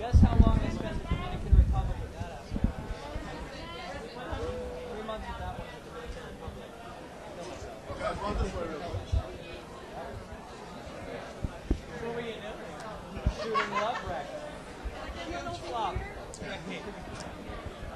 Guess how long I spent in the Dominican Republic with that aspect? 3 months with that one in the Dominican Republic. Kill myself. Okay, I'll go this way real quick. What were you doing? Shooting love wreck. Huge flop.